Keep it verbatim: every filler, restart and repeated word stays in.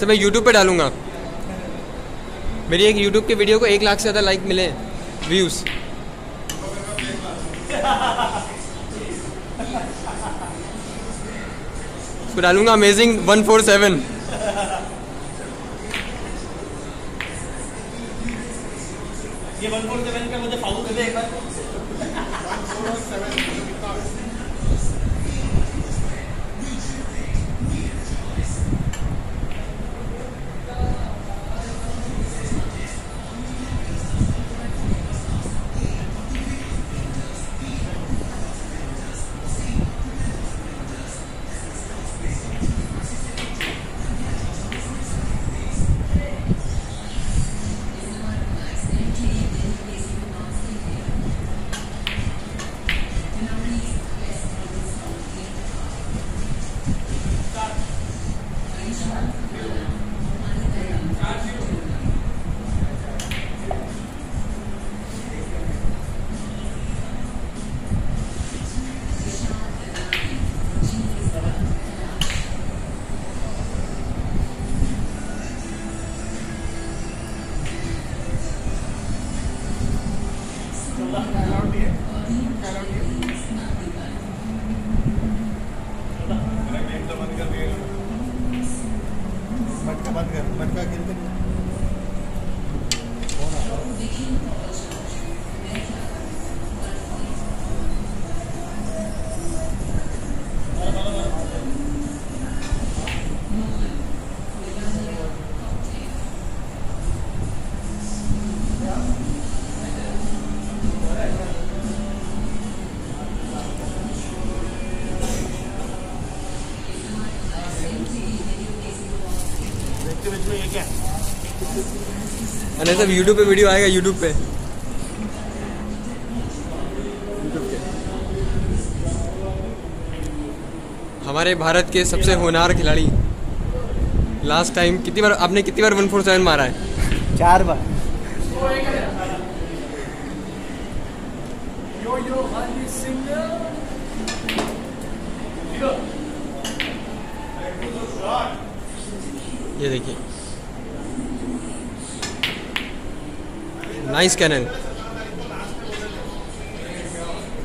सब मैं यूट्यूब पे डालूंगा। मेरी एक यूट्यूब की वीडियो को एक लाख से ज़्यादा लाइक मिले, व्यूज़। उसको डालूंगा अमेजिंग वन फोर सेवन। ये वन फोर सेवन का मुझे फाउल दे दे एक बार। मटका बंद कर, मटका गिनते नहीं। अरे सब यूट्यूब पे वीडियो आएगा, यूट्यूब पे। हमारे भारत के सबसे होनहार खिलाड़ी लास्ट टाइम कितनी बार आपने कितनी बार वन फोर सेवन मारा है? चार बार। ये देखिए, नाइस कैनन।